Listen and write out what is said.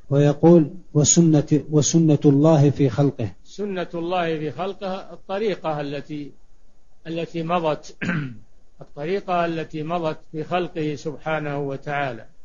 ويقول وسنة الله في خلقه. سنة الله في خلقه الطريقة التي مضت الطريقة التي مضت في خلقه سبحانه وتعالى.